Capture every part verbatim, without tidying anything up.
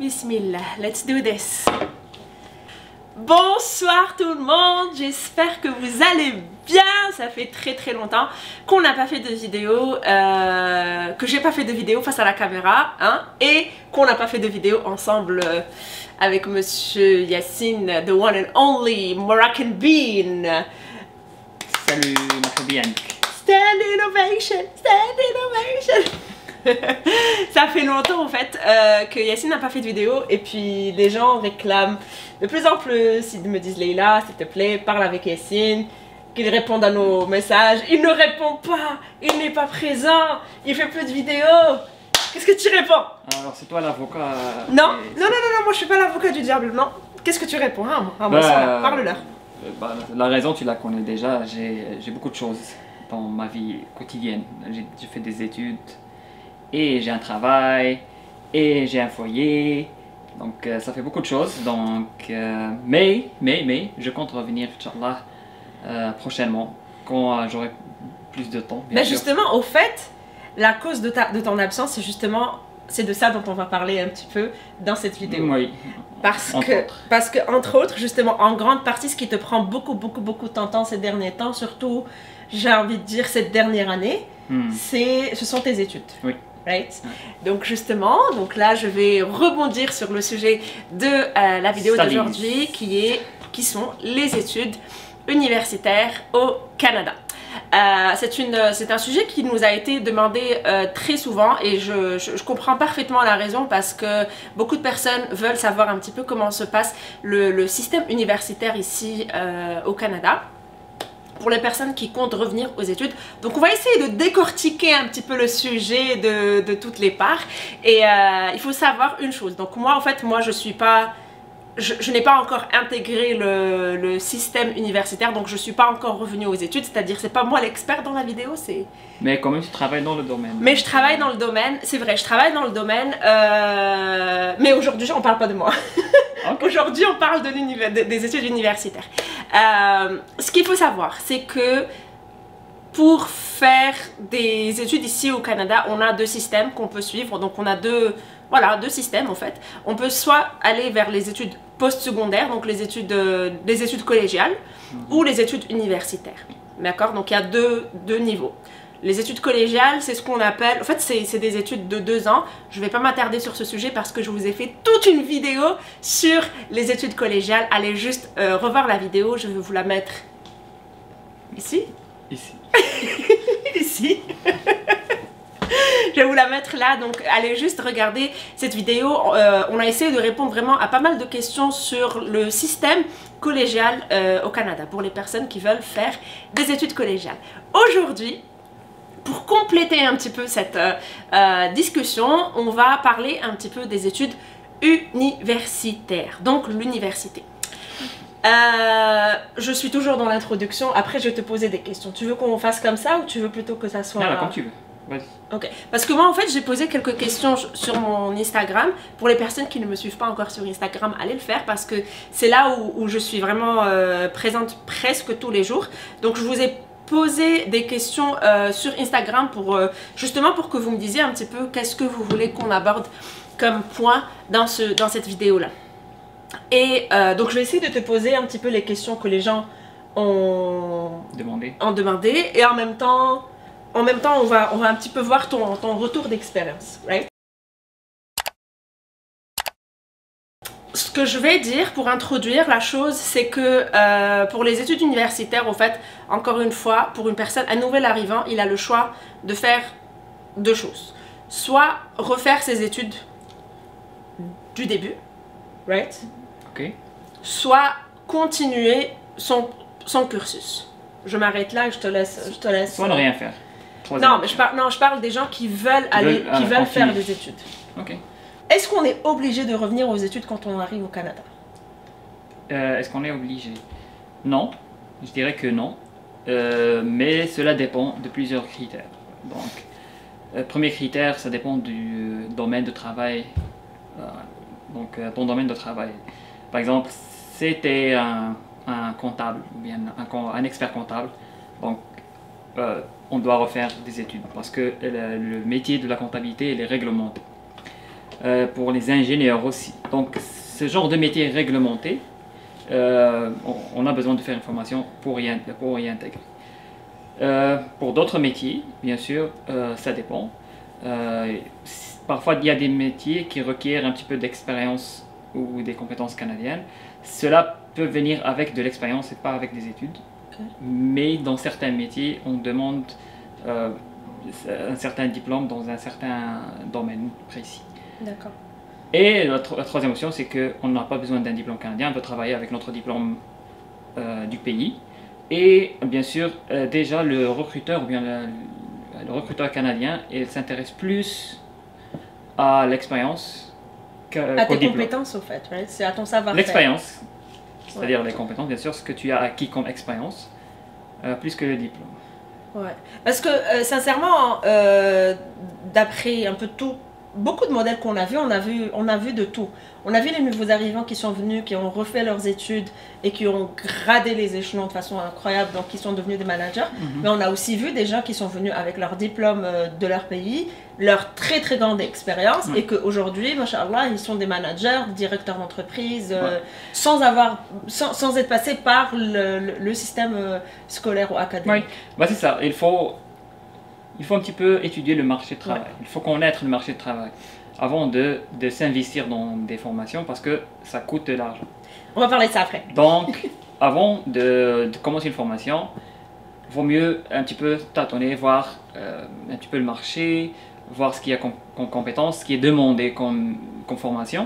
Bismillah, let's do this. Bonsoir tout le monde, j'espère que vous allez bien. Ça fait très très longtemps qu'on n'a pas fait de vidéo, euh, que j'ai pas fait de vidéo face à la caméra, hein, et qu'on n'a pas fait de vidéo ensemble euh, avec Monsieur Yassine, the one and only Moroccan Bean. Salut, ma bien. Stand innovation, stand innovation. Ça fait longtemps en fait euh, que Yassine n'a pas fait de vidéo et puis les gens réclament de plus en plus. Ils me disent Leïla, s'il te plaît, parle avec Yassine, qu'il réponde à nos messages. Il ne répond pas, il n'est pas présent, il fait plus de vidéos. Qu'est-ce que tu réponds? Alors c'est toi l'avocat. Non, non, non, non, non, moi je suis pas l'avocat du diable, non. Qu'est-ce que tu réponds? Ah, moi, ah, moi, bah, parle-leur. Euh, bah, la raison tu la connais déjà, j'ai beaucoup de choses dans ma vie quotidienne. J'ai fait des études. Et j'ai un travail, et j'ai un foyer, donc euh, ça fait beaucoup de choses, donc, euh, mais, mais, mais, je compte revenir, Inch'Allah, euh, prochainement, quand euh, j'aurai plus de temps, bien Mais sûr. justement, au fait, la cause de, ta, de ton absence, c'est justement, c'est de ça dont on va parler un petit peu dans cette vidéo. Oui, parce entre que, autres. parce que, entre autres, justement, en grande partie, ce qui te prend beaucoup, beaucoup, beaucoup de ton temps ces derniers temps, surtout, j'ai envie de dire, cette dernière année, Hmm. c'est, ce sont tes études. Oui. Right? Donc justement, donc là je vais rebondir sur le sujet de euh, la vidéo d'aujourd'hui qui est qui sont les études universitaires au Canada. Euh, c'est une c'est un sujet qui nous a été demandé euh, très souvent et je, je, je comprends parfaitement la raison parce que beaucoup de personnes veulent savoir un petit peu comment se passe le, le système universitaire ici euh, au Canada, pour les personnes qui comptent revenir aux études. Donc on va essayer de décortiquer un petit peu le sujet de, de toutes les parts. Et euh, il faut savoir une chose. Donc moi en fait, moi je suis pas... Je, je n'ai pas encore intégré le, le système universitaire, donc je suis pas encore revenue aux études, c'est-à-dire c'est pas moi l'expert dans la vidéo, c'est... Mais quand même tu travailles dans le domaine. Mais je travaille dans le domaine, c'est vrai, je travaille dans le domaine, euh... mais aujourd'hui on parle pas de moi. Okay. Aujourd'hui on parle de de, des études universitaires. Euh, ce qu'il faut savoir, c'est que pour faire des études ici au Canada, on a deux systèmes qu'on peut suivre, donc on a deux... Voilà, deux systèmes en fait. On peut soit aller vers les études post-secondaires, donc les études, euh, les études collégiales, mmh. ou les études universitaires. D'accord? Donc il y a deux, deux niveaux. Les études collégiales, c'est ce qu'on appelle... En fait, c'est des études de deux ans. Je ne vais pas m'attarder sur ce sujet parce que je vous ai fait toute une vidéo sur les études collégiales. Allez juste euh, revoir la vidéo. Je vais vous la mettre ici. Ici. Ici. Je vais vous la mettre là, donc allez juste regarder cette vidéo. Euh, on a essayé de répondre vraiment à pas mal de questions sur le système collégial euh, au Canada pour les personnes qui veulent faire des études collégiales. Aujourd'hui, pour compléter un petit peu cette euh, euh, discussion, on va parler un petit peu des études universitaires, donc l'université. Euh, je suis toujours dans l'introduction, après je vais te poser des questions. Tu veux qu'on fasse comme ça ou tu veux plutôt que ça soit... Non, là, comme tu veux. Ok, parce que moi en fait j'ai posé quelques questions sur mon Instagram. Pour les personnes qui ne me suivent pas encore sur Instagram, allez le faire parce que c'est là où, où je suis vraiment euh, présente presque tous les jours. Donc je vous ai posé des questions euh, sur Instagram pour euh, justement pour que vous me disiez un petit peu qu'est-ce que vous voulez qu'on aborde comme point dans, ce, dans cette vidéo là. Et euh, donc je vais essayer de te poser un petit peu les questions que les gens ont demandé, ont demandé et en même temps... En même temps, on va, on va un petit peu voir ton, ton retour d'expérience, right? Ce que je vais dire pour introduire la chose, c'est que euh, pour les études universitaires, au fait, encore une fois, pour une personne, un nouvel arrivant, il a le choix de faire deux choses. Soit refaire ses études du début, right? Ok. Soit continuer son, son cursus. Je m'arrête là et je te laisse... Je te laisse Soit ne rien faire. Non, mais je parle, non, je parle des gens qui veulent aller, veulent, qui ah, veulent faire continuer. des études. Ok. Est-ce qu'on est obligé de revenir aux études quand on arrive au Canada? Euh, Est-ce qu'on est obligé? Non, je dirais que non. Euh, mais cela dépend de plusieurs critères. Donc, euh, premier critère, ça dépend du domaine de travail. Euh, donc, euh, ton domaine de travail. Par exemple, c'était un, un comptable, ou bien un, un expert comptable. Donc, euh, on doit refaire des études parce que le, le métier de la comptabilité il est réglementé. euh, pour les ingénieurs aussi. Donc ce genre de métier réglementé, euh, on, on a besoin de faire une formation pour y, pour y intégrer. Euh, pour d'autres métiers, bien sûr, euh, ça dépend. Euh, parfois, il y a des métiers qui requièrent un petit peu d'expérience ou des compétences canadiennes. Cela peut venir avec de l'expérience et pas avec des études. Okay. Mais dans certains métiers, on demande euh, un certain diplôme dans un certain domaine précis. D'accord. Et la, tro la troisième option, c'est qu'on n'a pas besoin d'un diplôme canadien, on peut travailler avec notre diplôme euh, du pays. Et bien sûr, euh, déjà le recruteur ou bien le, le recruteur canadien, il s'intéresse plus à l'expérience qu'au À tes diplôme. compétences, au fait, right? C'est à ton savoir-faire. L'expérience, c'est-à-dire ouais. les compétences, bien sûr, ce que tu as acquis comme expérience, euh, plus que le diplôme. Ouais. Parce que, euh, sincèrement, euh, d'après un peu tout, beaucoup de modèles qu'on a vus, on a vu, on a vu de tout. On a vu les nouveaux arrivants qui sont venus, qui ont refait leurs études et qui ont gradé les échelons de façon incroyable, donc qui sont devenus des managers. Mm-hmm. Mais on a aussi vu des gens qui sont venus avec leur diplôme de leur pays, leur très très grande expérience, mm. et qu'aujourd'hui, machallah, ils sont des managers, des directeurs d'entreprise, ouais. euh, sans avoir, sans, sans être passés par le, le, le système euh, scolaire ou académique. Oui, bah, c'est ça. Il faut, il faut un petit peu étudier le marché de travail. Ouais. Il faut connaître le marché de travail avant de, de s'investir dans des formations parce que ça coûte de l'argent. On va parler de ça après. Donc, avant de, de commencer une formation, il vaut mieux un petit peu tâtonner, voir euh, un petit peu le marché, voir ce qu'il y a comme, comme compétences, ce qui est demandé comme, comme formation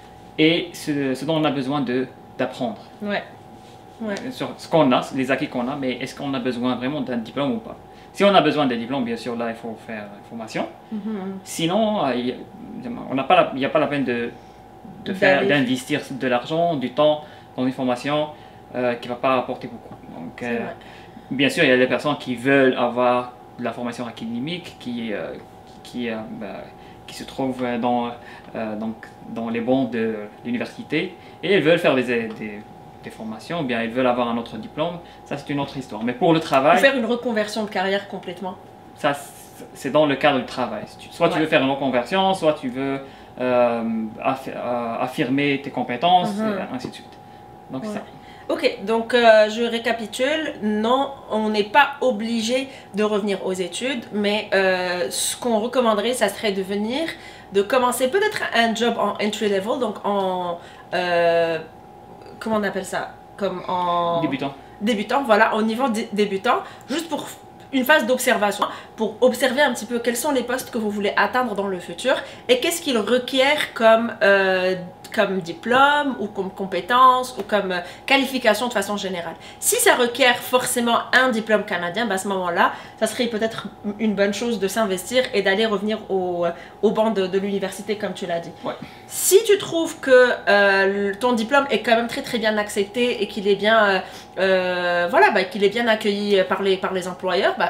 et ce, ce dont on a besoin d'apprendre. Ouais. Ouais. Sur ce qu'on a, les acquis qu'on a, mais est-ce qu'on a besoin vraiment d'un diplôme ou pas? Si on a besoin d'un diplôme, bien sûr, là, il faut faire une formation. Mm-hmm. Sinon, il n'y a pas la peine de, de faire, d'investir de l'argent, du temps dans une formation euh, qui ne va pas apporter beaucoup. Donc, euh, bien sûr, il y a des personnes qui veulent avoir de la formation académique, qui, euh, qui, euh, bah, qui se trouvent dans, euh, donc, dans les bancs de l'université et elles veulent faire des, des des formations, ou bien ils veulent avoir un autre diplôme, ça c'est une autre histoire. Mais pour le travail... Ou faire une reconversion de carrière complètement. Ça, c'est dans le cadre du travail. Soit ouais. tu veux faire une reconversion, soit tu veux euh, aff affirmer tes compétences, mm-hmm. et ainsi de suite. Donc ouais. ça. Ok, donc euh, je récapitule. Non, on n'est pas obligé de revenir aux études, mais euh, ce qu'on recommanderait, ça serait de venir, de commencer peut-être un job en entry level, donc en... Euh, comment on appelle ça, comme en... Débutant. Débutant, voilà, au niveau débutant, juste pour une phase d'observation, pour observer un petit peu quels sont les postes que vous voulez atteindre dans le futur et qu'est-ce qu'ils requièrent comme, euh, comme diplôme ou comme compétence ou comme euh, qualification de façon générale. Si ça requiert forcément un diplôme canadien, bah à ce moment-là, ça serait peut-être une bonne chose de s'investir et d'aller revenir au, au banc de, de l'université comme tu l'as dit. Ouais. Si tu trouves que euh, ton diplôme est quand même très très bien accepté et qu'il est bien, euh, euh, voilà, bah, qu'il est bien accueilli par les, par les employeurs, bah,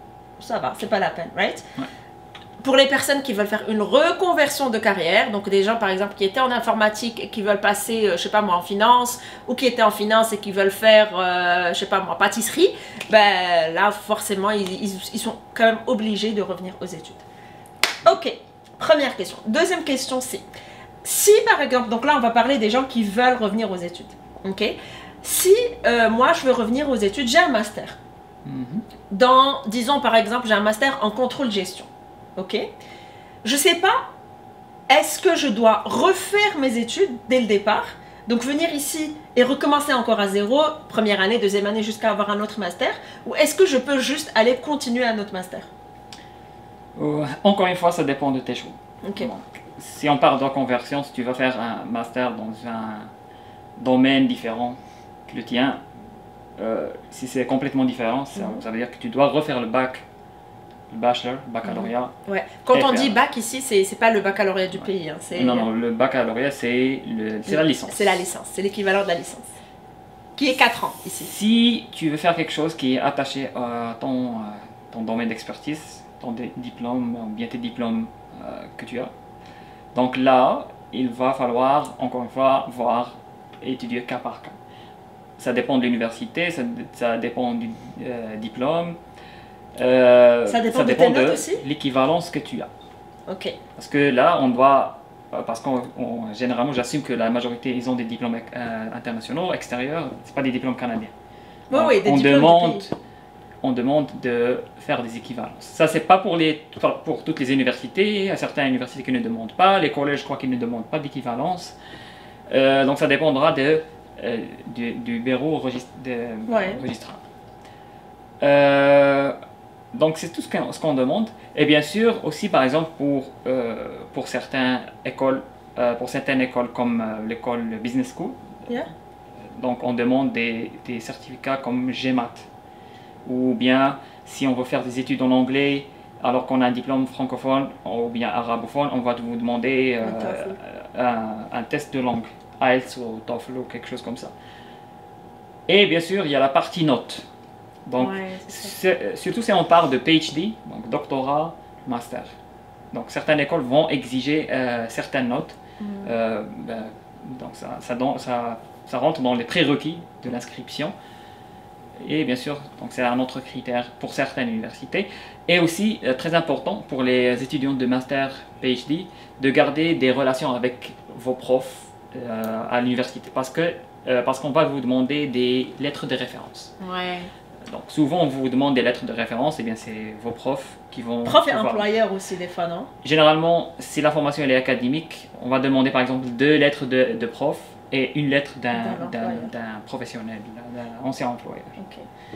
ça va, c'est pas la peine, right? Ouais. Pour les personnes qui veulent faire une reconversion de carrière, donc des gens par exemple qui étaient en informatique et qui veulent passer, euh, je sais pas moi, en finance, ou qui étaient en finance et qui veulent faire, euh, je sais pas moi, pâtisserie, ben là forcément ils, ils, ils sont quand même obligés de revenir aux études. Ok, première question. Deuxième question c'est, si par exemple, donc là on va parler des gens qui veulent revenir aux études, ok? Si euh, moi je veux revenir aux études, j'ai un master. Mm-hmm. Dans, disons par exemple, j'ai un master en contrôle gestion. Ok, je sais pas, est-ce que je dois refaire mes études dès le départ, donc venir ici et recommencer encore à zéro, première année, deuxième année, jusqu'à avoir un autre master, ou est-ce que je peux juste aller continuer un autre master? euh, Encore une fois, ça dépend de tes choix. Okay. Donc, si on parle de reconversion, si tu vas faire un master dans un domaine différent que le tien, euh, si c'est complètement différent, ça, mm-hmm. ça veut dire que tu dois refaire le bac. Le bachelor, baccalauréat. Ouais. Quand on dit bac ici, c'est pas le baccalauréat du ouais. pays. Hein, non, non, le baccalauréat, c'est la licence. C'est la licence, c'est l'équivalent de la licence. Qui est quatre ans ici. Si tu veux faire quelque chose qui est attaché à ton, à ton domaine d'expertise, ton diplôme, ou bien tes diplômes euh, que tu as, donc là, il va falloir, encore une fois, voir et étudier cas par cas. Ça dépend de l'université, ça, ça dépend du euh, diplôme. Euh, ça dépend, ça de, dépend de l'équivalence que tu as. Ok. Parce que là, on doit parce qu'on on- généralement j'assume que la majorité ils ont des diplômes euh, internationaux, extérieurs, c'est pas des diplômes canadiens. Oui, Donc, oui, des on diplômes du demande, pays. on demande de faire des équivalences. Ça c'est pas pour les pour toutes les universités. Il y a certaines universités qui ne demandent pas, les collèges je crois qu'ils ne demandent pas d'équivalence. Euh, donc ça dépendra de, euh, du, du bureau registre, de, Ouais. registraire. Euh, donc c'est tout ce qu'on ce qu'on demande. Et bien sûr aussi par exemple pour, euh, pour, certaines écoles, euh, pour certaines écoles comme euh, l'école Business School, Yeah. donc on demande des, des certificats comme GMAT. Ou bien si on veut faire des études en anglais alors qu'on a un diplôme francophone ou bien arabophone, on va vous demander euh, Un TOEFL. un, un test de langue, I E L T S ou TOEFL ou quelque chose comme ça. Et bien sûr, il y a la partie notes. Donc, Ouais, c'est ça. c'est- surtout si on parle de P H D, donc doctorat, master. Donc, certaines écoles vont exiger euh, certaines notes. Mhm. Euh, ben, donc, ça, ça, don- ça- ça rentre dans les prérequis de l'inscription. Et bien sûr, donc c'est un autre critère pour certaines universités. Et aussi, euh, très important pour les étudiants de master P H D, de garder des relations avec vos profs euh, à l'université. Parce que euh, parce qu'on va vous demander des lettres de référence. Ouais. Donc souvent, on vous demande des lettres de référence, et bien c'est vos profs qui vont... Prof et pouvoir- employeur aussi, des fois, non? Généralement, si la formation elle est académique, on va demander par exemple deux lettres de, de prof et une lettre d'un D'un d'un- employeur. d'un professionnel, d'un d'un ancien employeur. Ok.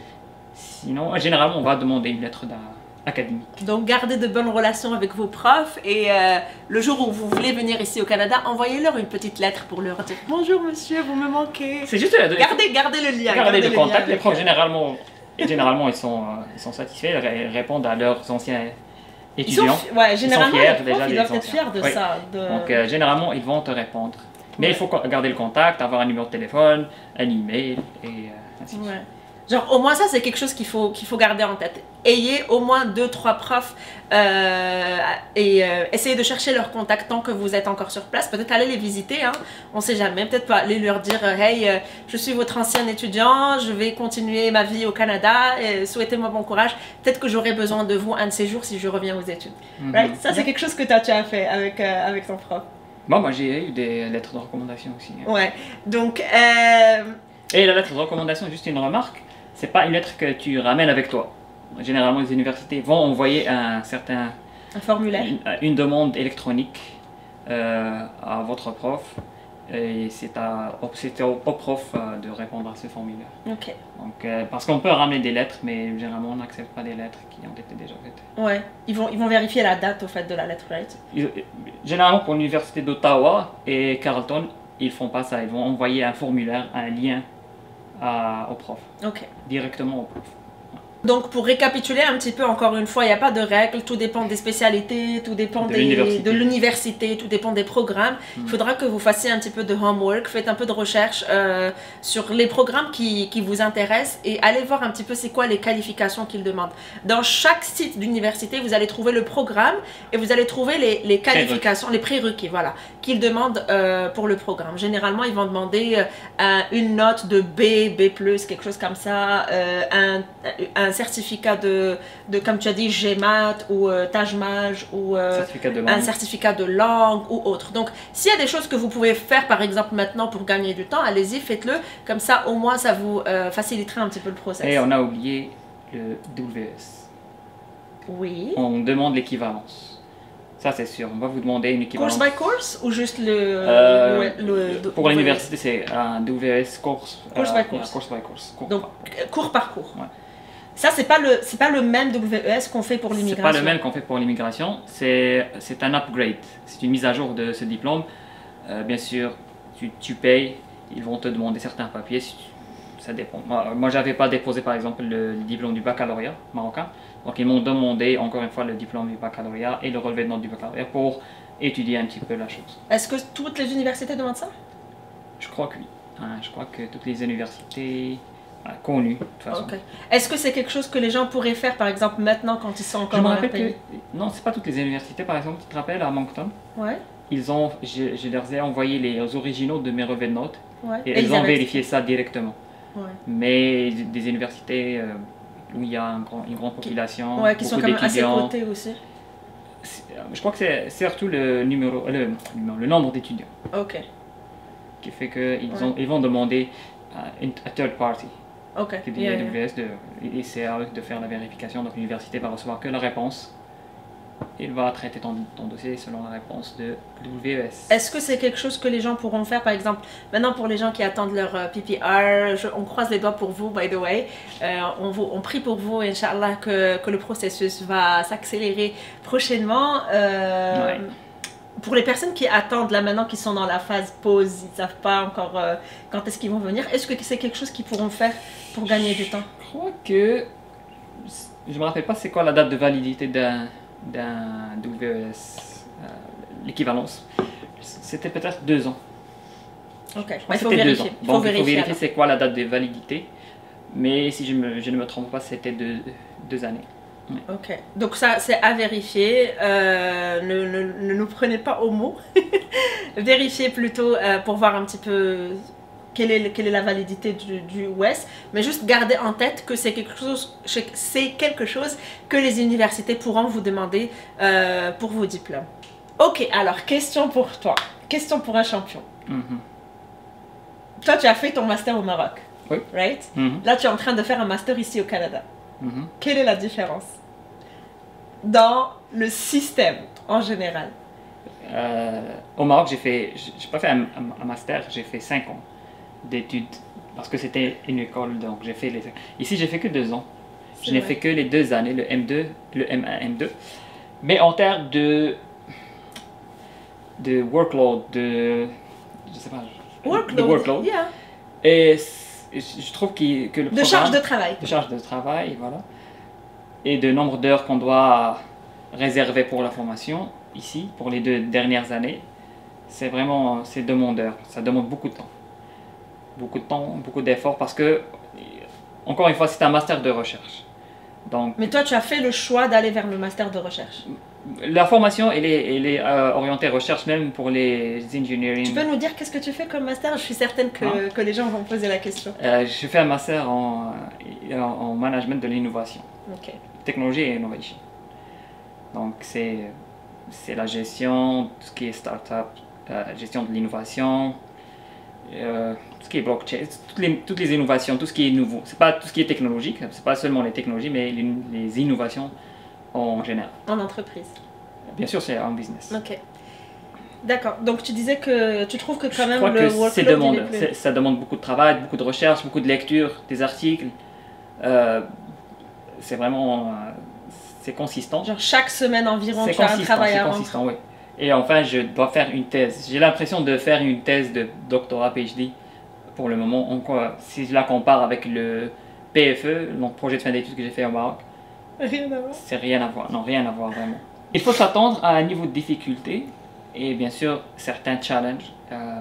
Sinon, généralement, on va demander une lettre d'un académique. Donc, gardez de bonnes relations avec vos profs et euh, le jour où vous voulez venir ici au Canada, envoyez-leur une petite lettre pour leur dire bonjour monsieur, vous me manquez. C'est juste de Gardez, gardez le lien. garder le lien contact. Les avec, profs, euh, généralement, et généralement ils, sont, euh, ils sont satisfaits, ils ré- répondent à leurs anciens Ils sont, étudiants. fi- ouais, généralement, fiers les profs, déjà ils des doivent être anciens. fiers de Oui. ça. De... Donc, euh, généralement, ils vont te répondre. Mais Ouais. il faut co- garder le contact, avoir un numéro de téléphone, un email et euh, ainsi de suite. Ouais. Genre, au moins, ça, c'est quelque chose qu'il faut, qu'il faut garder en tête. Ayez au moins deux, trois profs euh, et euh, essayez de chercher leur contact tant que vous êtes encore sur place. Peut-être aller les visiter, hein. On sait jamais. Peut-être pas aller leur dire euh, hey, euh, je suis votre ancien étudiant, je vais continuer ma vie au Canada, et souhaitez-moi bon courage. Peut-être que j'aurai besoin de vous un de ces jours si je reviens aux études. Mhm. Right? Ça, c'est quelque chose que toi, tu as fait avec, euh, avec ton prof. Bon, moi j'ai eu des lettres de recommandation aussi. hein. Ouais. Donc, euh, Et la lettre de recommandation, juste une remarque, c'est pas une lettre que tu ramènes avec toi. Généralement, les universités vont envoyer un certain, un formulaire. une, une demande électronique euh, à votre prof. Et c'est à- c'est au, au prof euh, de répondre à ce formulaire. Ok. Donc, euh, parce qu'on peut ramener des lettres, mais généralement on n'accepte pas des lettres qui ont été déjà faites. Ouais. Ils vont, ils vont vérifier la date au fait de la lettre, right? Ils- généralement pour l'université d'Ottawa et Carleton, ils font pas ça. Ils vont envoyer un formulaire, un lien à- au prof, Ok. directement au prof. Donc, pour récapituler un petit peu, encore une fois, il n'y a pas de règles, tout dépend des spécialités, tout dépend De des- l'université. de l'université, tout dépend des programmes. Il Mm. faudra que vous fassiez un petit peu de homework, faites un peu de recherche euh, sur les programmes qui, qui vous intéressent et allez voir un petit peu c'est quoi les qualifications qu'ils demandent. Dans chaque site d'université, vous allez trouver le programme et vous allez trouver les, les qualifications, les prérequis, voilà, qu'ils demandent euh, pour le programme. Généralement, ils vont demander euh, un- une note de B, B plus, quelque chose comme ça, euh, un, un certificat de, de, comme tu as dit, GMAT ou euh, TAJMAJ ou euh, Certificat de un langue. certificat de langue ou autre. Donc, s'il y a des choses que vous pouvez faire, par exemple, maintenant pour gagner du temps, allez-y, faites-le. Comme ça, au moins, ça vous euh, facilitera un petit peu le process. Et on a oublié le W S. Oui. On demande l'équivalence. Ça c'est sûr. On va vous demander une équivalence. Course by course ou juste le... Euh, le- le- pour le- l'université, c'est un W S course. Course euh, by course. Course by course. Cours Donc, par- euh, cours par cours. Ouais. Ça, c'est pas le, c'est pas le même W E S qu'on fait pour C'est l'immigration. pas le même qu'on fait pour l'immigration, c'est c'est un upgrade, c'est une mise à jour de ce diplôme. Euh, bien sûr, tu, tu payes, ils vont te demander certains papiers, si tu- ça dépend. Moi, moi j'avais pas déposé par exemple le, le diplôme du baccalauréat marocain, donc ils m'ont demandé encore une fois le diplôme du baccalauréat et le relevé de notes du baccalauréat pour étudier un petit peu la chose. Est-ce que toutes les universités demandent ça? Je crois que oui. Hein, je crois que toutes les universités euh, connues, de toute façon. Ok. Est-ce que c'est quelque chose que les gens pourraient faire, par exemple, maintenant quand ils sont Je encore me dans leur rappelle pays? que, non, c'est pas toutes les universités, par exemple, tu te rappelles à Moncton, Ouais, ils ont, je, je leur ai envoyé les originaux de mes relevés de notes ouais. et ils ont Elisabeth. vérifié ça directement. Ouais. Mais des universités euh, où il y a un grand- une grande population, Ouais, qui sont beaucoup quand même assez d'étudiants, cotés aussi. Je crois que c'est surtout le, numéro, le, le nombre d'étudiants. Ok. Qui fait qu'ils Ouais. ont, ils vont demander à une à third party. Ok. Qui dit Yeah, A yeah. W S, de, et c'est à eux de faire la vérification. Donc l'université va recevoir que la réponse. Il va traiter ton, ton dossier selon la réponse de W E S. Est-ce que c'est quelque chose que les gens pourront faire, par exemple, maintenant pour les gens qui attendent leur euh, P P R, je- on croise les doigts pour vous, by the way, euh, on, vous- on prie pour vous, Inch'Allah, que, que le processus va s'accélérer prochainement. Euh, Ouais. Pour les personnes qui attendent là maintenant, qui sont dans la phase pause, ils ne savent pas encore euh, quand est-ce qu'ils vont venir, est-ce que c'est quelque chose qu'ils pourront faire pour gagner du temps? Je crois que. Je me rappelle pas c'est quoi la date de validité d'un d'un W E S, euh, l'équivalence. C'était peut-être deux ans. Ok, Je crois il que faut c'était deux vérifier. ans. Il faut Donc il faut vérifier. vérifier c'est quoi la date de validité. Mais si je, me, je ne me trompe pas, c'était deux, deux années. Ok, donc ça c'est à vérifier, euh, ne, ne, ne nous prenez pas au mot, vérifiez plutôt euh, pour voir un petit peu quelle est, quelle est la validité du, du W E S, mais juste gardez en tête que c'est quelque chose, c'est quelque chose que les universités pourront vous demander euh, pour vos diplômes. Ok, alors question pour toi, question pour un champion. Mhm. Toi tu as fait ton master au Maroc, Oui. right? Mhm. Là tu es en train de faire un master ici au Canada. Mhm. Quelle est la différence dans le système en général? Euh, au Maroc, j'ai fait, j'ai pas fait un, un- un master, j'ai fait cinq ans d'études parce que c'était une école, donc j'ai fait les. Ici, j'ai fait que deux ans. Je C'est n'ai vrai. fait que les deux années, le M deux, le M un, M deux. Mais en termes de de workload, de je sais pas, Workload, de workload, yeah. et je je trouve qu'il- que le De charge de programme- travail. de charge de travail, voilà, et de nombre d'heures qu'on doit réserver pour la formation, ici, pour les deux dernières années, c'est vraiment, c'est demandeur, ça demande beaucoup de temps. Beaucoup de temps, beaucoup d'efforts, parce que, encore une fois, c'est un master de recherche. Donc, Mais toi, tu as fait le choix d'aller vers le master de recherche. la formation, elle est, elle est euh, orientée recherche, même pour les engineering. Tu peux nous dire qu'est-ce que tu fais comme master? Je suis certaine que, Hein? que les gens vont poser la question. Euh, je fais un master en, en, en management de l'innovation. Ok. Technologie et innovation. Donc c'est c'est la gestion, tout ce qui est start-up, euh, gestion de l'innovation, euh, tout ce qui est blockchain, toutes les, toutes les innovations, tout ce qui est nouveau. C'est pas tout ce qui est technologique, c'est pas seulement les technologies, mais les, les innovations en général. En entreprise. Bien sûr, c'est en business. Ok. D'accord. Donc tu disais que tu trouves que quand Je même crois le que workload c'est il est demandeur. plus- C'est- Ça demande beaucoup de travail, beaucoup de recherche, beaucoup de lecture, des articles. Euh, c'est vraiment, euh, c'est consistant. Genre chaque semaine environ, C'est tu as un consistant, travail c'est à rendre. consistant, oui. Et enfin, je dois faire une thèse. J'ai l'impression de faire une thèse de doctorat P H D pour le moment. Encore, si je la compare avec le P F E, donc projet de fin d'études que j'ai fait au Maroc, Rien à voir. c'est rien à voir. Non, rien à voir vraiment. Il faut s'attendre à un niveau de difficulté et bien sûr certains challenges euh, euh,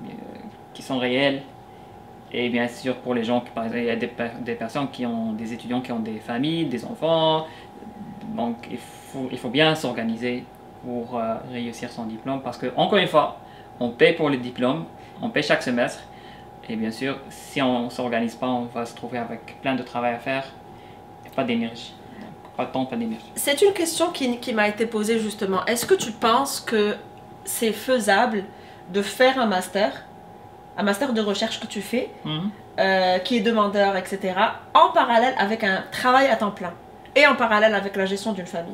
qui sont réels. Et bien sûr pour les gens, qui, par exemple, il y a des, per- des personnes qui ont des étudiants qui ont des familles, des enfants. Donc il faut, il faut bien s'organiser pour euh, réussir son diplôme parce que, encore une fois, on paye pour le diplôme, on paye chaque semestre. Et bien sûr, si on ne s'organise pas, on va se trouver avec plein de travail à faire et pas d'énergie. Donc, pas de temps, pas d'énergie. C'est une question qui, qui m'a été posée justement. Est-ce que tu penses que c'est faisable de faire un master, un master de recherche que tu fais, Mhm. euh, qui est demandeur, et cetera, en parallèle avec un travail à temps plein et en parallèle avec la gestion d'une famille?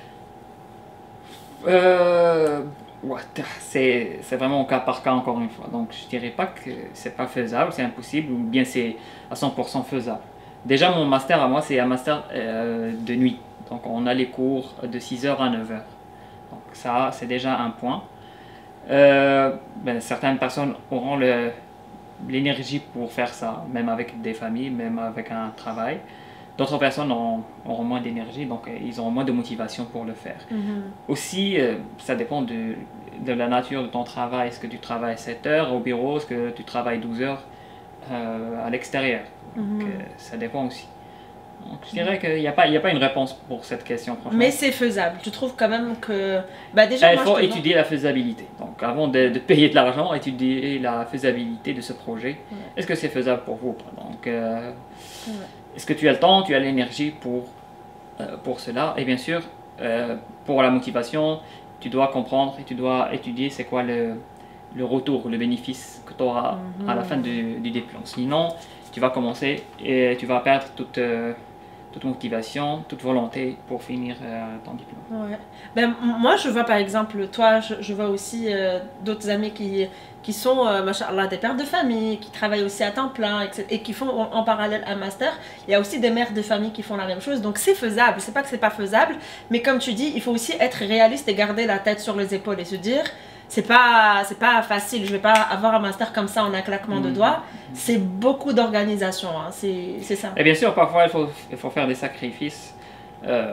Euh, ouais, c'est c'est vraiment au cas par cas encore une fois. Donc je dirais pas que c'est pas faisable, c'est impossible, ou bien c'est à cent pour cent faisable. Déjà mon master à moi c'est un master euh, de nuit. Donc on a les cours de six heures à neuf heures. Donc ça c'est déjà un point. Euh, ben, certaines personnes auront le- l'énergie pour faire ça, même avec des familles, même avec un travail. D'autres personnes auront, auront moins d'énergie, donc euh, ils auront moins de motivation pour le faire. Aussi, euh, ça dépend de, de la nature de ton travail. Est-ce que tu travailles sept heures au bureau? Est-ce que tu travailles douze heures euh, à l'extérieur? Donc, Mhm. euh, ça dépend aussi. Donc, je dirais qu'il n'y a, pas- il y a pas une réponse pour cette question, franchement. Mais c'est faisable. Tu trouves quand même que... Bah déjà, Ah, il moi, faut je te demande- étudier la faisabilité. Donc, avant de, de payer de l'argent, étudier la faisabilité de ce projet. Ouais. Est-ce que c'est faisable pour vous ou pas? Donc, euh, Ouais. est-ce que tu as le temps, tu as l'énergie pour, euh, pour cela? Et bien sûr, euh, pour la motivation, tu dois comprendre et tu dois étudier c'est quoi le, le retour, le bénéfice que tu auras mm-hmm. à la fin du, du diplôme. Sinon, tu vas commencer et tu vas perdre toute, euh, toute motivation, toute volonté pour finir euh, ton diplôme. Ouais. Ben, moi, je vois par exemple, toi, je, je vois aussi euh, d'autres amis qui, qui sont, euh, machallah, des pères de famille, qui travaillent aussi à temps plein et, et qui font en, en parallèle un master. Il y a aussi des mères de famille qui font la même chose. Donc, c'est faisable. C'est pas que c'est pas faisable, mais comme tu dis, il faut aussi être réaliste et garder la tête sur les épaules et se dire... C'est pas, c'est pas facile, je vais pas avoir un master comme ça en un claquement de doigts. C'est beaucoup d'organisation, hein. C'est ça. Et bien sûr, parfois il faut, il faut faire des sacrifices. Euh,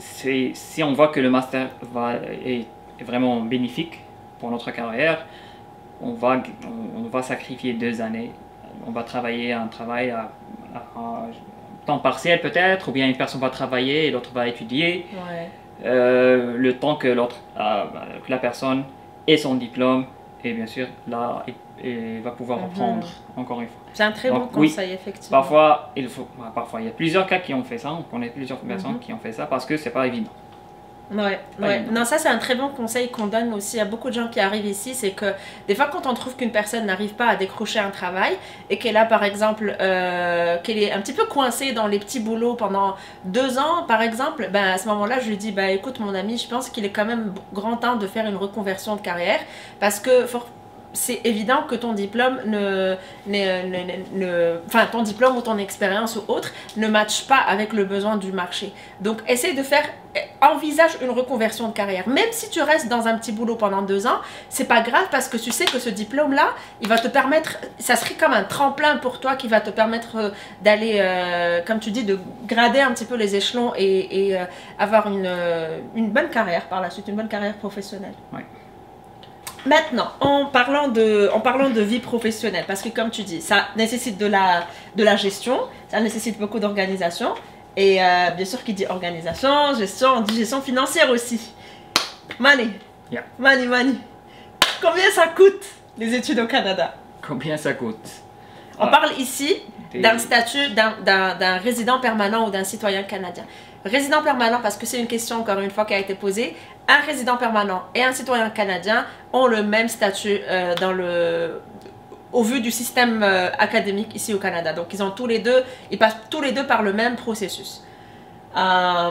si on voit que le master va, est, est vraiment bénéfique pour notre carrière, on va, on, on va sacrifier deux années. On va travailler un travail à, à, à temps partiel peut-être, ou bien une personne va travailler et l'autre va étudier. Ouais. Euh, le temps que, l'autre, euh, que la personne et son diplôme, et bien sûr, là, il va pouvoir reprendre mm-hmm. encore une fois. C'est un très Donc, bon conseil, oui, effectivement. Parfois, il faut, parfois, il y a plusieurs cas qui ont fait ça, on connaît plusieurs personnes mm-hmm. qui ont fait ça parce que c'est pas évident. Ouais, ouais. Non, ça c'est un très bon conseil qu'on donne aussi à beaucoup de gens qui arrivent ici, c'est que des fois quand on trouve qu'une personne n'arrive pas à décrocher un travail et qu'elle a par exemple, euh, qu'elle est un petit peu coincée dans les petits boulots pendant deux ans par exemple, ben à ce moment-là je lui dis, bah écoute mon ami, je pense qu'il est quand même grand temps de faire une reconversion de carrière parce que for c'est évident que ton diplôme ne, ne, ne, ne, enfin ton diplôme ou ton expérience ou autre ne matche pas avec le besoin du marché. Donc essaye de faire, envisage une reconversion de carrière. Même si tu restes dans un petit boulot pendant deux ans, c'est pas grave parce que tu sais que ce diplôme-là, il va te permettre, ça serait comme un tremplin pour toi qui va te permettre d'aller, euh, comme tu dis, de grader un petit peu les échelons et, et euh, avoir une, une bonne carrière par la suite, une bonne carrière professionnelle. Ouais. Maintenant, en parlant, de, en parlant de vie professionnelle, parce que comme tu dis, ça nécessite de la, de la gestion, ça nécessite beaucoup d'organisation. Et euh, bien sûr, qui dit organisation, gestion, on dit gestion financière aussi. Money, yeah. money, money. Combien ça coûte les études au Canada? Combien ça coûte? On ah. parle ici d'un statut d'un résident permanent ou d'un citoyen canadien. Résident permanent, parce que c'est une question encore une fois qui a été posée, un résident permanent et un citoyen canadien ont le même statut euh, dans le, au vu du système euh, académique ici au Canada. Donc ils ont tous les deux, ils passent tous les deux par le même processus. Euh,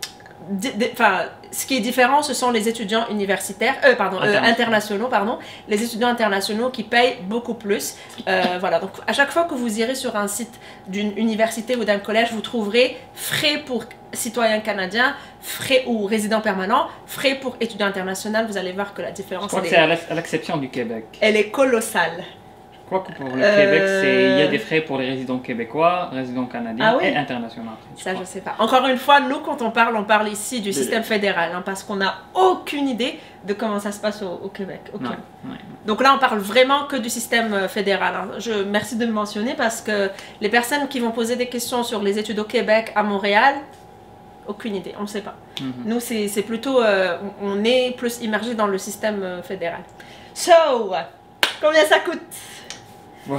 Enfin, ce qui est différent, ce sont les étudiants universitaires, euh, pardon, euh, internationaux, pardon, les étudiants internationaux qui payent beaucoup plus. Euh, voilà, donc à chaque fois que vous irez sur un site d'une université ou d'un collège, vous trouverez frais pour citoyens canadiens, frais ou résidents permanents, frais pour étudiants internationaux. Vous allez voir que la différence. Je crois que c'est à l'exception du Québec. Elle est colossale. Je crois que pour le euh... Québec, il y a des frais pour les résidents québécois, résidents canadiens ah oui? et internationaux. Ça, je sais pas. Encore une fois, nous, quand on parle, on parle ici du de système fédéral, hein, parce qu'on n'a aucune idée de comment ça se passe au, au Québec. Okay. Ouais, ouais. Donc là, on parle vraiment que du système fédéral. Hein. Je, merci de le mentionner parce que les personnes qui vont poser des questions sur les études au Québec, à Montréal, aucune idée, on ne sait pas. Mm-hmm. Nous, c'est plutôt, euh, on est plus immergé dans le système fédéral. So, combien ça coûte? Ouais.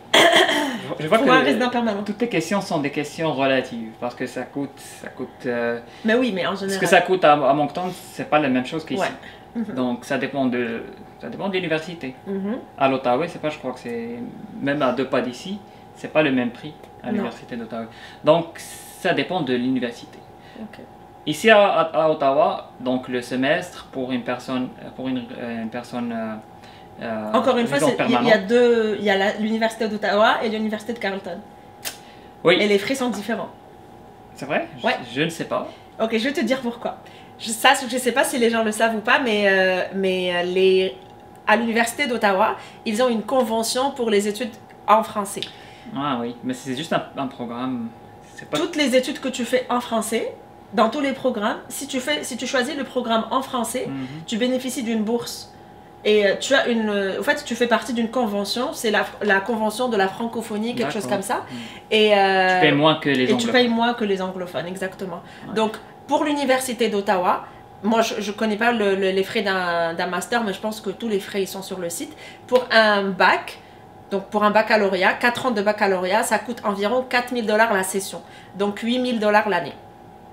Je vois que un résident permanent. Toutes les questions sont des questions relatives parce que ça coûte, ça coûte. Euh, mais oui, mais en général. Ce que ça coûte à, à Moncton, c'est pas la même chose qu'ici. Ouais. Mm-hmm. Donc ça dépend de, ça dépend de l'université. Mm-hmm. À l'Ottawa, c'est pas, je crois que c'est même à deux pas d'ici, c'est pas le même prix à l'université d'Ottawa. Donc ça dépend de l'université. Okay. Ici à, à, à Ottawa, donc le semestre pour une personne, pour une, une personne. Euh, Euh, Encore une fois, il y a deux, il y a l'université d'Ottawa et l'université de Carleton. Oui. Et les frais sont différents. C'est vrai? Ouais. Je, je ne sais pas. Ok, je vais te dire pourquoi. Je, ça, je ne sais pas si les gens le savent ou pas, mais, euh, mais les, à l'université d'Ottawa, ils ont une convention pour les études en français. Ah oui, mais c'est juste un, un programme. Pas... Toutes les études que tu fais en français, dans tous les programmes, si tu, fais, si tu choisis le programme en français, mm-hmm. tu bénéficies d'une bourse. Et tu as une, en fait, tu fais partie d'une convention, c'est la, la convention de la francophonie, quelque chose comme ça. Mmh. Et euh, tu payes moins que les et anglophones. tu payes moins que les anglophones, exactement. Ouais. Donc, pour l'université d'Ottawa, moi, je ne connais pas le, le, les frais d'un master, mais je pense que tous les frais ils sont sur le site. Pour un bac, donc pour un baccalauréat, quatre ans de baccalauréat, ça coûte environ quatre mille dollars la session, donc huit mille dollars l'année.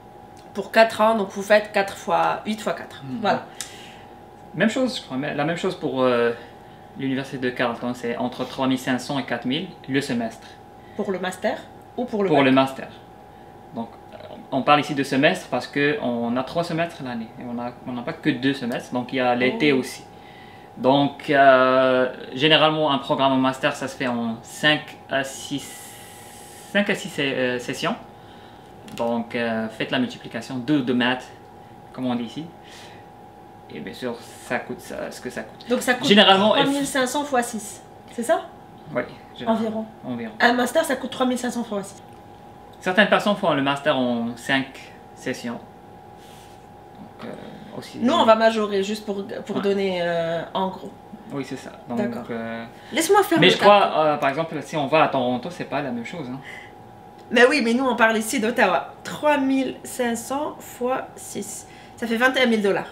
pour quatre ans, donc vous faites quatre fois, huit fois quatre. Mm-hmm. Voilà. Même chose, je crois, la même chose pour euh, l'université de Carleton, c'est entre trois mille cinq cents et quatre mille le semestre. Pour le master ou pour le Pour bac? le master. Donc, on parle ici de semestre parce qu'on a trois semestres l'année et on n'a on n'a pas que deux semestres, donc il y a l'été oh. aussi. Donc, euh, généralement, un programme en master, ça se fait en cinq à six euh, sessions. Donc, euh, faites la multiplication, deux de maths, comme on dit ici. Et bien sûr, ça coûte ça, ce que ça coûte. Donc, ça coûte généralement trois mille cinq cents fois six, c'est ça? Oui. Environ. Environ. Un master, ça coûte trois mille cinq cents fois six. Certaines personnes font le master en cinq sessions. Donc, euh, aussi, Nous, on va majorer juste pour, pour ouais. donner euh, en gros. Oui, c'est ça. D'accord. Euh, Laisse-moi faire Mais le je crois, euh, par exemple, si on va à Toronto, c'est pas la même chose. Hein. Mais oui, mais nous, on parle ici d'Ottawa. trois mille cinq cents fois six. Ça fait vingt et un mille dollars.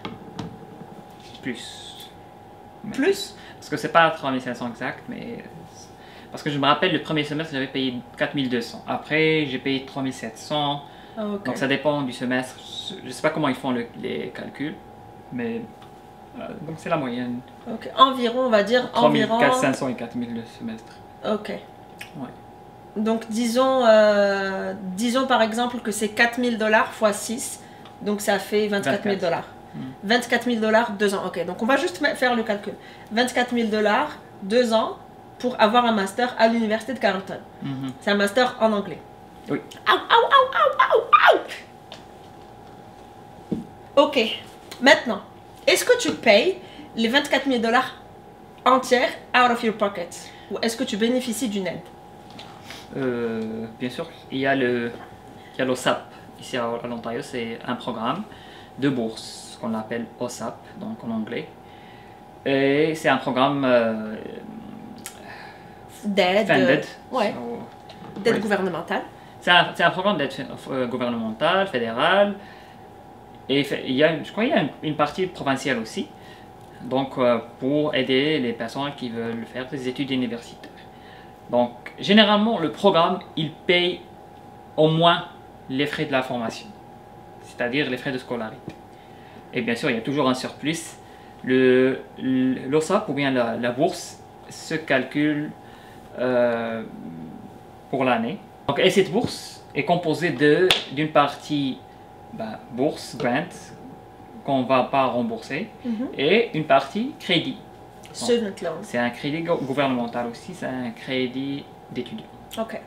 Plus. Mais Plus Parce que c'est pas trois mille cinq cents exact, mais... Parce que je me rappelle, le premier semestre, j'avais payé quatre mille deux cents. Après, j'ai payé trois mille sept cents. Oh, okay. Donc, ça dépend du semestre. Je ne sais pas comment ils font le, les calculs, mais... Euh, donc, c'est la moyenne. Ok. Environ, on va dire... trois mille environ... cinq cents et quatre mille le semestre. Ok. Ouais. Donc, disons, euh, disons par exemple que c'est quatre mille dollars fois six. Donc, ça fait vingt-quatre mille dollars. Hmm. vingt-quatre mille dollars, deux ans. Ok. Donc, on va juste faire le calcul. vingt-quatre mille dollars, deux ans... pour avoir un master à l'université de Carleton. Mm-hmm. C'est un master en anglais. Oui. Aou, aou, aou, aou, aou. Ok. Maintenant, est-ce que tu payes les vingt-quatre mille dollars entières out of your pocket? Ou est-ce que tu bénéficies d'une aide? euh, Bien sûr, il y a le, il y a l'O S A P. Ici à, à l'Ontario, c'est un programme de bourse qu'on appelle O S A P, donc en anglais. Et c'est un programme... Euh, d'aide euh, ouais. so, d'aide ouais. gouvernementale. C'est un, un programme d'aide euh, gouvernementale, fédérale, et il y a, je crois qu'il y a une, une partie provinciale aussi, donc euh, pour aider les personnes qui veulent faire des études universitaires. Donc, généralement, le programme, il paye au moins les frais de la formation, c'est-à-dire les frais de scolarité. Et bien sûr, il y a toujours un surplus. Le, le, l'O S A P ou bien la, la bourse se calcule Euh, pour l'année. Donc, et cette bourse est composée de d'une partie ben, bourse, grant, qu'on ne va pas rembourser, mm-hmm. et une partie crédit. Student loan. C'est un crédit gouvernemental aussi, c'est un crédit d'étudiant. Ok.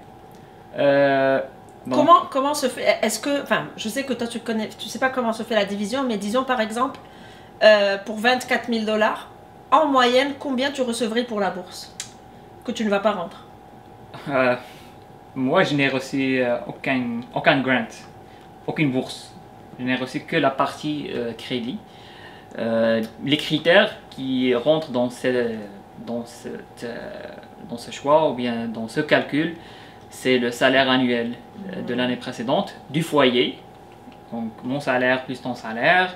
Euh, donc, comment, comment se fait, est-ce que, enfin, je sais que toi tu connais, tu sais pas comment se fait la division, mais disons par exemple, euh, pour vingt-quatre mille dollars, en moyenne, combien tu recevrais pour la bourse que tu ne vas pas rendre? euh, Moi, je n'ai reçu euh, aucun, aucun grant, aucune bourse. Je n'ai reçu que la partie euh, crédit. Euh, les critères qui rentrent dans ce, dans, cette, euh, dans ce choix ou bien dans ce calcul, c'est le salaire annuel euh, de l'année précédente, du foyer, donc mon salaire plus ton salaire,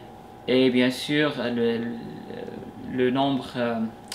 et bien sûr le, le, le nombre... Euh,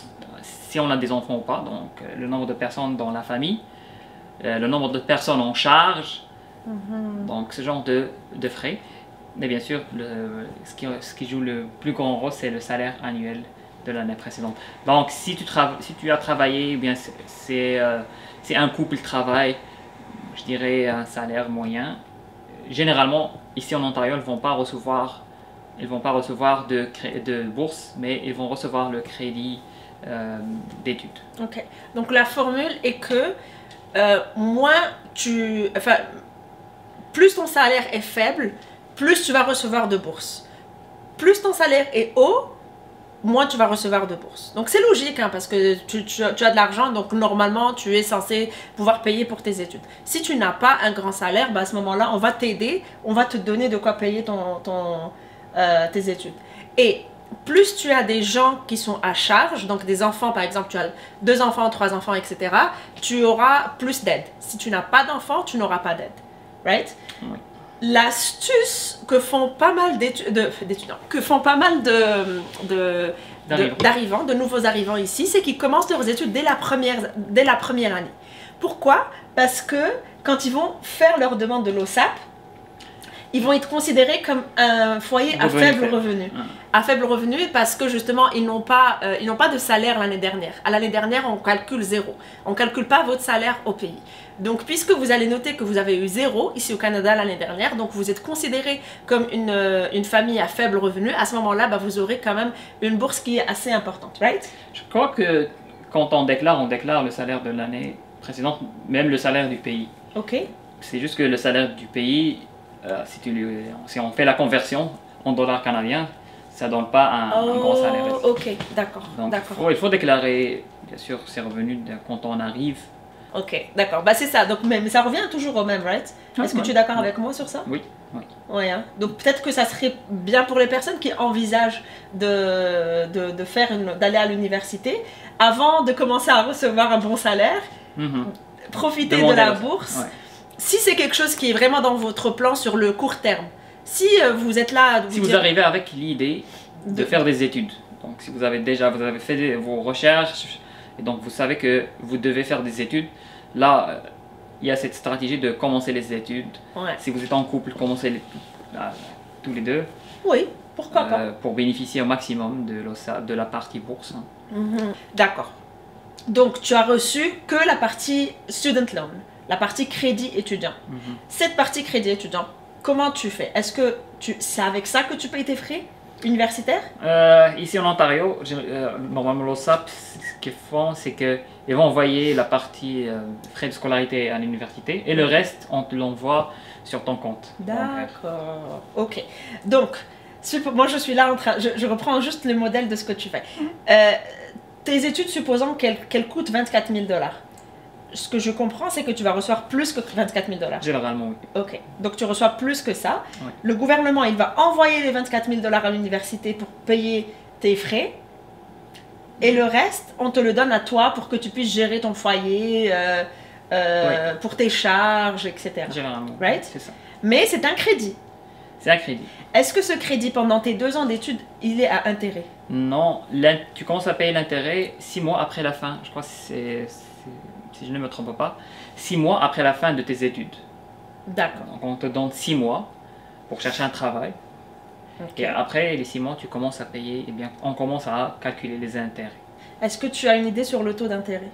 si on a des enfants ou pas, donc euh, le nombre de personnes dans la famille, euh, le nombre de personnes en charge, mm-hmm. donc ce genre de, de frais. Mais bien sûr, le, ce, qui, ce qui joue le plus grand rôle, c'est le salaire annuel de l'année précédente. Donc si tu, si tu as travaillé, eh bien c'est euh, un couple qui travaille, je dirais un salaire moyen. Généralement, ici en Ontario, ils ne vont pas recevoir, ils vont pas recevoir de, de bourse, mais ils vont recevoir le crédit Euh, d'études. Ok. Donc la formule est que euh, moins tu, enfin, plus ton salaire est faible, plus tu vas recevoir de bourses. Plus ton salaire est haut, moins tu vas recevoir de bourses. Donc c'est logique, hein, parce que tu, tu, tu as de l'argent, donc normalement tu es censé pouvoir payer pour tes études. Si tu n'as pas un grand salaire, bah, à ce moment-là, on va t'aider, on va te donner de quoi payer ton, ton, euh, tes études. Et plus tu as des gens qui sont à charge, donc des enfants par exemple, tu as deux enfants, trois enfants, et cetera, tu auras plus d'aide. Si tu n'as pas d'enfants, tu n'auras pas d'aide. Right? Oui. L'astuce que font pas mal d'étudiants, que font pas mal de, de, d'arrivants, de, de nouveaux arrivants ici, c'est qu'ils commencent leurs études dès la première, dès la première année. Pourquoi? Parce que quand ils vont faire leur demande de l'O S A P, ils vont être considérés comme un foyer à faible revenu. À faible revenu parce que justement, ils n'ont pas, euh, ils n'ont pas de salaire l'année dernière. À l'année dernière, on calcule zéro. On ne calcule pas votre salaire au pays. Donc, puisque vous allez noter que vous avez eu zéro ici au Canada l'année dernière, donc vous êtes considéré comme une, euh, une famille à faible revenu, à ce moment-là, bah, vous aurez quand même une bourse qui est assez importante, right? Je crois que quand on déclare, on déclare le salaire de l'année précédente, même le salaire du pays. Ok. C'est juste que le salaire du pays, euh, si, tu, si on fait la conversion en dollars canadiens, ça ne donne pas un, oh, un grand salaire. Ok, d'accord. Donc il faut, il faut déclarer, bien sûr, ses revenus quand on arrive. Ok, d'accord. Bah c'est ça. Donc, mais, mais ça revient toujours au même, right? Est-ce que ouais. tu es d'accord avec moi sur ça? Oui. Oui. Ouais, hein. Donc peut-être que ça serait bien pour les personnes qui envisagent de, de, de faire d'aller à l'université, avant de commencer à recevoir un bon salaire, mm-hmm. profiter de, de la bourse. Ouais. Si c'est quelque chose qui est vraiment dans votre plan sur le court terme, si euh, vous êtes là... Vous si vous dire... arrivez avec l'idée de... de faire des études, donc si vous avez déjà vous avez fait des, vos recherches, et donc vous savez que vous devez faire des études, là, euh, il y a cette stratégie de commencer les études. Ouais. Si vous êtes en couple, commencez les, là, tous les deux. Oui, pourquoi euh, pas. Pour bénéficier au maximum de, de la partie bourse. Mm-hmm. D'accord. Donc tu as reçu que la partie student loan, la partie crédit étudiant. Mm-hmm. Cette partie crédit étudiant, comment tu fais? Est-ce que tu, c'est avec ça que tu payes tes frais universitaires? euh, Ici en Ontario, euh, normalement l'O S A P, ce qu'ils font, c'est qu'ils vont envoyer la partie euh, frais de scolarité à l'université et le reste, on te l'envoie sur ton compte. D'accord. Ok. Donc, moi je suis là en train, je, je reprends juste le modèle de ce que tu fais. Mm-hmm. euh, tes études, supposons qu'elles qu'elles coûtent vingt-quatre mille dollars. Ce que je comprends, c'est que tu vas recevoir plus que vingt-quatre mille dollars. Généralement, oui. Ok, donc tu reçois plus que ça. Oui. Le gouvernement, il va envoyer les vingt-quatre mille dollars à l'université pour payer tes frais. Et le reste, on te le donne à toi pour que tu puisses gérer ton foyer, euh, euh, oui. pour tes charges, et cetera. Généralement, right? C'est ça. Mais c'est un crédit. C'est un crédit. Est-ce que ce crédit, pendant tes deux ans d'études, il est à intérêt? Non, tu commences à payer l'intérêt six mois après la fin. Je crois que c'est... si je ne me trompe pas, six mois après la fin de tes études. D'accord. Donc on te donne six mois pour chercher un travail. Okay. Et après les six mois, tu commences à payer, et bien on commence à calculer les intérêts. Est-ce que tu as une idée sur le taux d'intérêt?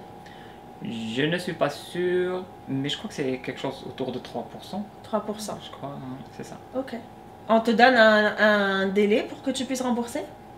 Je ne suis pas sûr, mais je crois que c'est quelque chose autour de trois pour cent. trois pour cent. Je crois, c'est ça. Ok. On te donne un, un délai pour que tu puisses rembourser?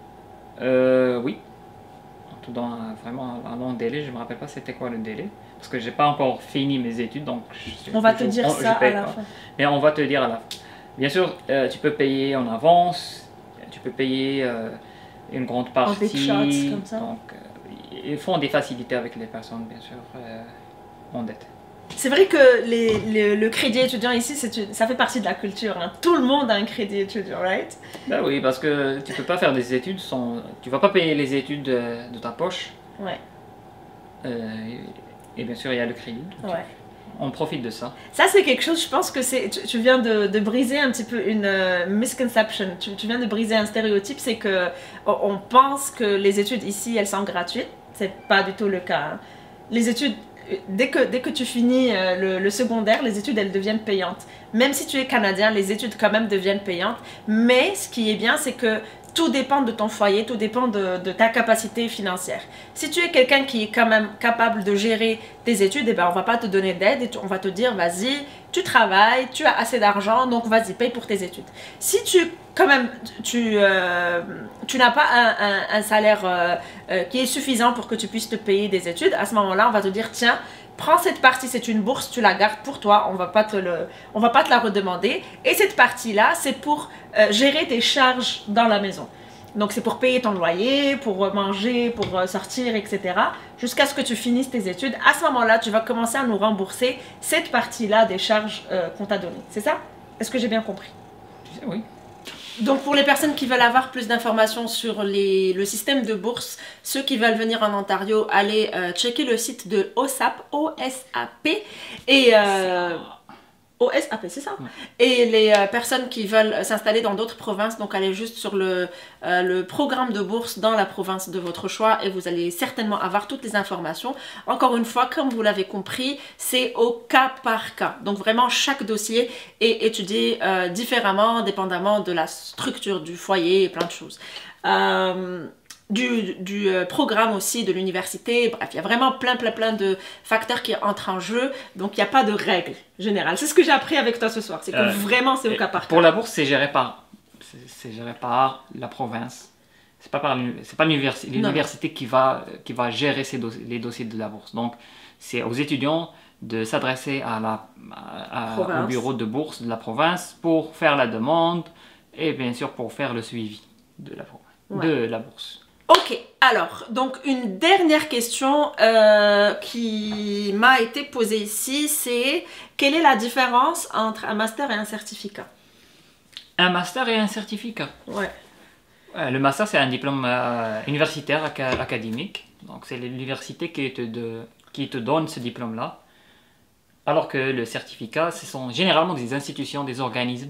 Euh, oui. On te donne un, vraiment un long délai. Je ne me rappelle pas c'était quoi le délai. Parce que je n'ai pas encore fini mes études. Donc je, on va te je, dire on, ça à la pas. fin. Mais on va te dire à la fin. Bien sûr, euh, tu peux payer en avance. Tu peux payer euh, une grande partie. En big shots, comme ça. Donc, euh, ils font des facilités avec les personnes, bien sûr, euh, en dette. C'est vrai que les, les, le crédit étudiant ici, ça fait partie de la culture. Hein. Tout le monde a un crédit étudiant, right? Ben oui, parce que tu peux pas faire des études sans... Tu vas pas payer les études de, de ta poche. Ouais. Euh, et, et bien sûr, il y a le crédit. Ouais. On profite de ça. Ça, c'est quelque chose, je pense que c'est... Tu, tu viens de, de briser un petit peu une uh, misconception. Tu, tu viens de briser un stéréotype, c'est que on, on pense que les études ici, elles sont gratuites. C'est pas du tout le cas. Hein. Les études... Dès que, dès que tu finis euh, le, le secondaire, les études, elles deviennent payantes. Même si tu es canadien, les études quand même deviennent payantes. Mais ce qui est bien, c'est que tout dépend de ton foyer, tout dépend de, de ta capacité financière. Si tu es quelqu'un qui est quand même capable de gérer tes études, eh ben, on ne va pas te donner d'aide et on va te dire, vas-y, tu travailles, tu as assez d'argent, donc vas-y, paye pour tes études. Si tu, quand même, tu, euh, tu n'as pas un, un, un salaire euh, euh, qui est suffisant pour que tu puisses te payer des études, à ce moment-là, on va te dire, tiens, prends cette partie, c'est une bourse, tu la gardes pour toi, on va pas te le, on va pas te la redemander. Et cette partie-là, c'est pour euh, gérer tes charges dans la maison. Donc c'est pour payer ton loyer, pour manger, pour euh, sortir, et cetera. Jusqu'à ce que tu finisses tes études. À ce moment-là, tu vas commencer à nous rembourser cette partie-là des charges euh, qu'on t'a données. C'est ça? Est-ce que j'ai bien compris? Oui. Donc pour les personnes qui veulent avoir plus d'informations sur les, le système de bourse, ceux qui veulent venir en Ontario, allez euh, checker le site de O S A P, O S A P, et euh, O S A P, c'est ça. Ouais. Et les euh, personnes qui veulent s'installer dans d'autres provinces, donc allez juste sur le, euh, le programme de bourse dans la province de votre choix et vous allez certainement avoir toutes les informations. Encore une fois, comme vous l'avez compris, c'est au cas par cas. Donc vraiment, chaque dossier est étudié euh, différemment, dépendamment de la structure du foyer et plein de choses. Euh, du, du euh, programme aussi de l'université, bref, il y a vraiment plein plein plein de facteurs qui entrent en jeu, donc il n'y a pas de règle générale. C'est ce que j'ai appris avec toi ce soir, c'est que euh, vraiment c'est au cas par cas. Pour la bourse, c'est géré par, c'est géré par la province, c'est pas par c'est pas l'université qui va, qui va gérer ces dos les dossiers de la bourse, donc c'est aux étudiants de s'adresser à la, à, à, au bureau de bourse de la province pour faire la demande et bien sûr pour faire le suivi de la, ouais. de la bourse. Ok, alors, donc une dernière question euh, qui m'a été posée ici, c'est quelle est la différence entre un master et un certificat? Un master et un certificat? Ouais. Euh, le master, c'est un diplôme euh, universitaire ac académique, donc c'est l'université qui te, de, qui te donne ce diplôme-là, alors que le certificat, ce sont généralement des institutions, des organismes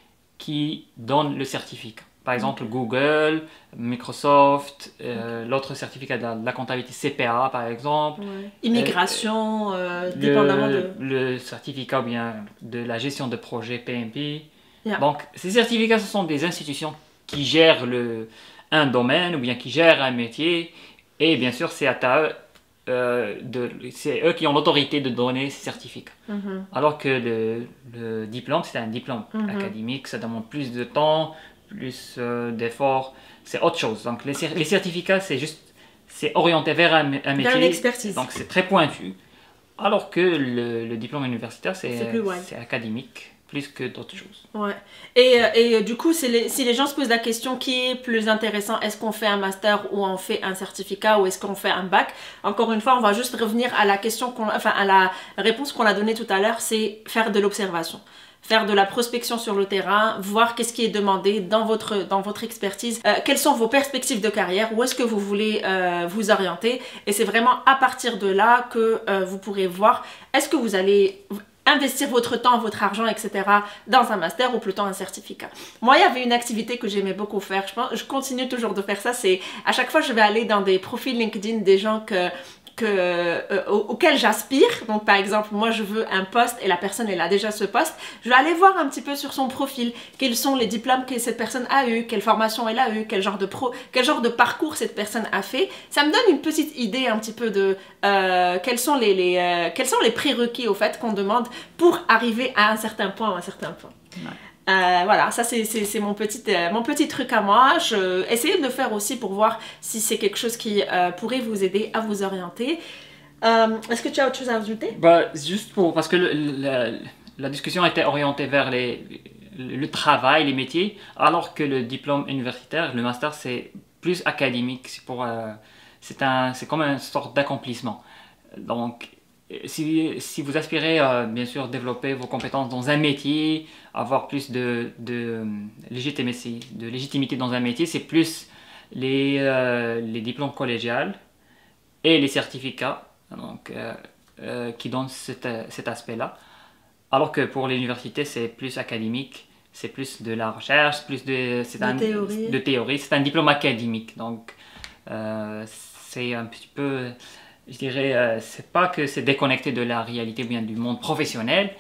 qui donnent le certificat. Par exemple, okay. Google, Microsoft, euh, okay. l'autre certificat de la, de la comptabilité C P A, par exemple. Ouais. Immigration, euh, le, dépendamment de... Le certificat bien de la gestion de projet P M P. Yeah. Donc, ces certificats, ce sont des institutions qui gèrent le, un domaine ou bien qui gèrent un métier. Et bien sûr, c'est à eux, euh, de, c'est eux qui ont l'autorité de donner ces certificats. Mm-hmm. Alors que le, le diplôme, c'est un diplôme mm-hmm. académique, ça demande plus de temps, plus euh, d'efforts, c'est autre chose. Donc les, les certificats, c'est juste, c'est orienté vers un, un métier, vers l'expertise. Donc c'est très pointu. Alors que le, le diplôme universitaire, c'est académique, plus que d'autres choses. Ouais. Et, et du coup, les, si les gens se posent la question qui est plus intéressant, est-ce qu'on fait un master ou on fait un certificat ou est-ce qu'on fait un bac? Encore une fois, on va juste revenir à la question, qu'on, enfin à la réponse qu'on a donnée tout à l'heure, c'est faire de l'observation. Faire de la prospection sur le terrain, voir qu'est-ce qui est demandé dans votre, dans votre expertise, euh, quelles sont vos perspectives de carrière, où est-ce que vous voulez euh, vous orienter. Et c'est vraiment à partir de là que euh, vous pourrez voir est-ce que vous allez investir votre temps, votre argent, et cetera dans un master ou plutôt un certificat. Moi, il y avait une activité que j'aimais beaucoup faire. Je, pense, je continue toujours de faire ça. C'est à chaque fois, je vais aller dans des profils LinkedIn des gens que... Que, euh, auquel j'aspire. Donc par exemple, moi je veux un poste et la personne elle a déjà ce poste, je vais aller voir un petit peu sur son profil quels sont les diplômes que cette personne a eu, quelle formation elle a eu, quel genre de pro, quel genre de parcours cette personne a fait. Ça me donne une petite idée un petit peu de euh, quels sont les, les euh, quels sont les prérequis au fait qu'on demande pour arriver à un certain point ou à un certain point. Ouais. Euh, voilà, ça c'est mon petit, euh, mon petit truc à moi. Je essayez de le faire aussi pour voir si c'est quelque chose qui euh, pourrait vous aider à vous orienter. Euh, Est-ce que tu as autre chose à ajouter? Bah, juste pour, parce que le, la, la discussion était orientée vers les, le travail, les métiers, alors que le diplôme universitaire, le master, c'est plus académique. C'est pour, euh, c'est un, c'est comme une sorte d'accomplissement. Donc, Si, si vous aspirez à bien sûr développer vos compétences dans un métier, avoir plus de, de, légitimité, de légitimité dans un métier, c'est plus les, euh, les diplômes collégiaux et les certificats donc, euh, euh, qui donnent cet, cet aspect-là. Alors que pour l'université, c'est plus académique, c'est plus de la recherche, plus de, de un, théorie. De théorie. C'est un diplôme académique, donc euh, c'est un petit peu... Je dirais, euh, c'est pas que c'est déconnecté de la réalité ou bien du monde professionnel,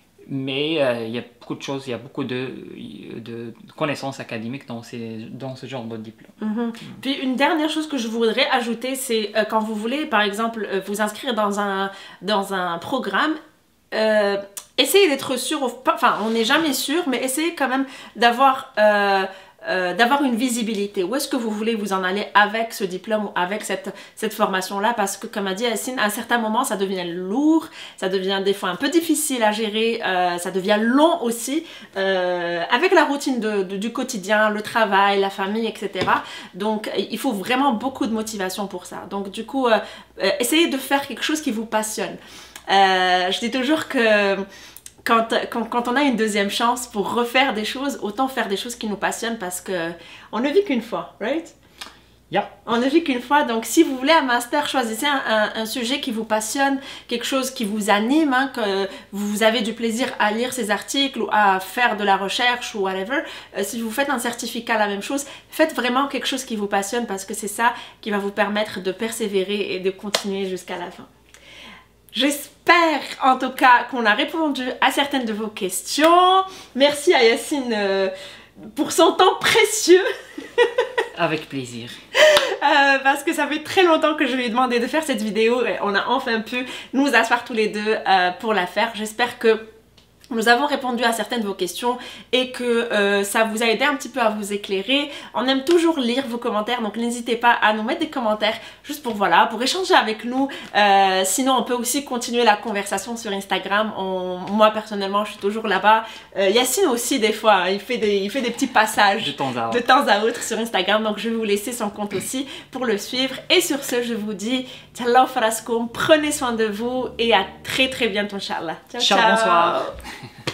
mais euh, il y a beaucoup de choses, il y a beaucoup de, de connaissances académiques dans, ces, dans ce genre de diplôme. Mm-hmm. Mm. Puis une dernière chose que je voudrais ajouter, c'est euh, quand vous voulez, par exemple, euh, vous inscrire dans un, dans un programme, euh, essayez d'être sûr, enfin on n'est jamais sûr, mais essayez quand même d'avoir... Euh, Euh, d'avoir une visibilité. Où est-ce que vous voulez vous en aller avec ce diplôme ou avec cette, cette formation-là? Parce que, comme a dit Yacine, à un certain moment, ça devient lourd, ça devient des fois un peu difficile à gérer, euh, ça devient long aussi, euh, avec la routine de, de, du quotidien, le travail, la famille, et cetera. Donc, il faut vraiment beaucoup de motivation pour ça. Donc, du coup, euh, euh, essayez de faire quelque chose qui vous passionne. Euh, je dis toujours que Quand, quand, quand on a une deuxième chance pour refaire des choses, autant faire des choses qui nous passionnent parce qu'on ne vit qu'une fois, right? Ja. On ne vit qu'une fois, donc si vous voulez un master, choisissez un, un, un sujet qui vous passionne, quelque chose qui vous anime, hein, que vous avez du plaisir à lire ces articles ou à faire de la recherche ou whatever. Euh, si vous faites un certificat, la même chose, faites vraiment quelque chose qui vous passionne parce que c'est ça qui va vous permettre de persévérer et de continuer jusqu'à la fin. J'espère en tout cas qu'on a répondu à certaines de vos questions. Merci à Yacine euh, pour son temps précieux. Avec plaisir. Euh, parce que ça fait très longtemps que je lui ai demandé de faire cette vidéo et on a enfin pu nous asseoir tous les deux euh, pour la faire. J'espère que nous avons répondu à certaines de vos questions et que euh, ça vous a aidé un petit peu à vous éclairer. On aime toujours lire vos commentaires, donc n'hésitez pas à nous mettre des commentaires juste pour voilà, pour échanger avec nous. Euh, sinon, on peut aussi continuer la conversation sur Instagram. On, moi personnellement, je suis toujours là-bas. Euh, Yacine aussi des fois, hein, il fait des, il fait des petits passages de temps à autre. de temps à autre sur Instagram. Donc je vais vous laisser son compte aussi pour le suivre. Et sur ce, je vous dis Tchallah faraskum, prenez soin de vous et à très très bientôt, Inch'Allah. Ciao, ciao, bonsoir.